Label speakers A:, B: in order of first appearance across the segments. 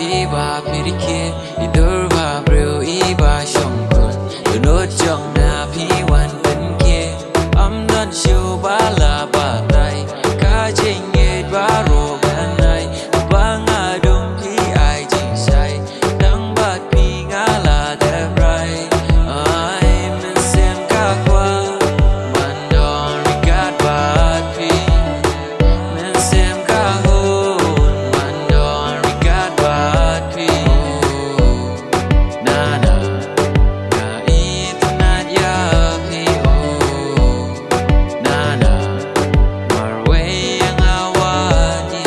A: iba pirike idurba bro iba shongkun dunot jong na piwan benke I'm not sure bala batai ka jenge baro ganai banga dum pi ai jing sai nang bat pi ngala de rai ai men sem ka kwa man don regard bat pi men sem ka ho man don regard bat pi na na ka itynnad ya pi na na marwe yang awani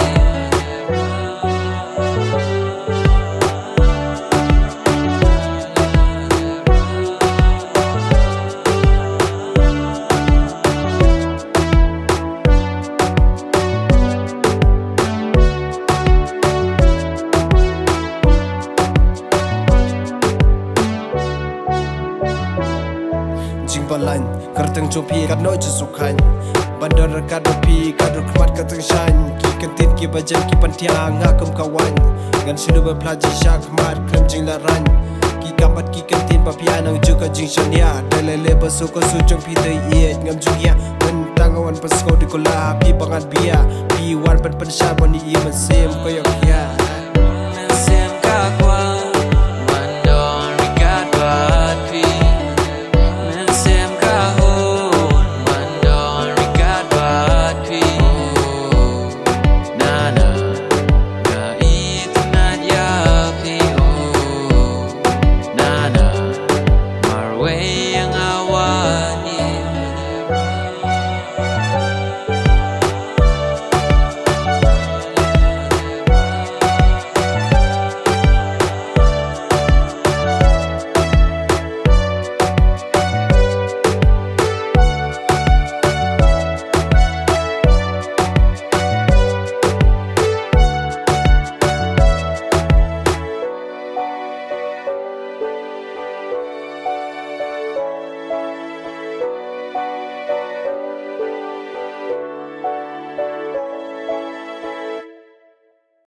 B: jing balan kerteng copi kat noi jesukan bandar kat dopi kat khmat kat shan ki kantin ki bajan ki pantiang ngakam kawan ngan sulu berpelaji syak mat klem jing laran ki kambat ki kantin papian ang juga jing shania dalele basuko sujong pi dei iet ngam jugia mentang awan pasko di kola pi bangat bia pi wan pen pensar bani i mesem koyok ya